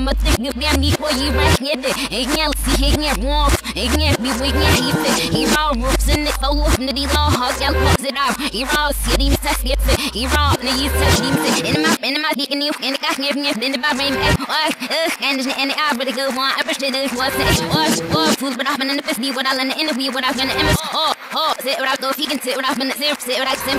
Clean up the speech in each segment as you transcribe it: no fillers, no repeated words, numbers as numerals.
I'ma think of them before you right here. Ain't yell, see, ain't yet warm, ain't yet be with me. He raw roots in it, so often to these all hogs, y'all close it out. He raw, see, these tests get fit. He raw, and he's touch these in my dick and you, and the guy here, then the bar rain, and the eye, but the good one, I wish it was it. Fools, but I've been in the fist, what I learned in the interview, what I've been in the MS. Sit without those, he can sit without been the zero, sit without sim,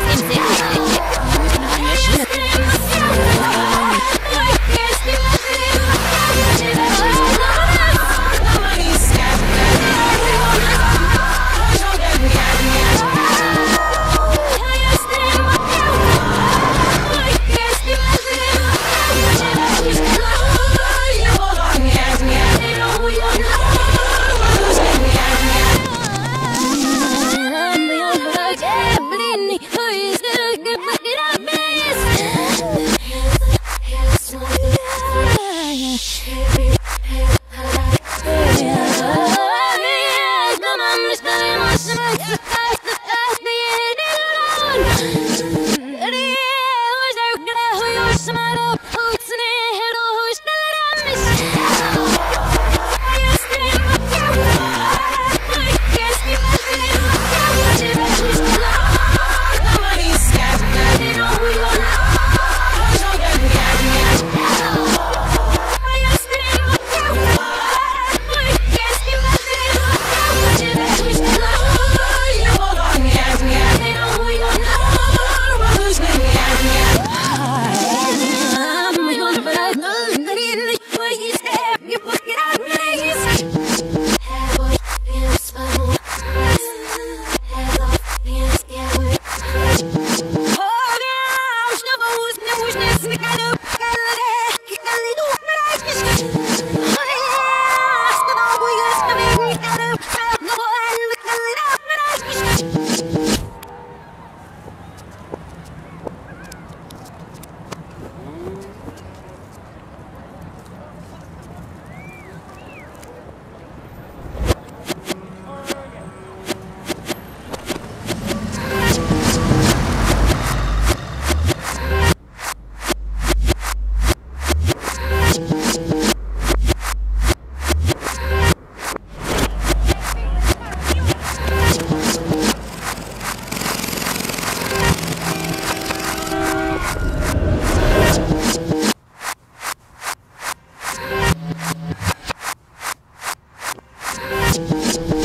You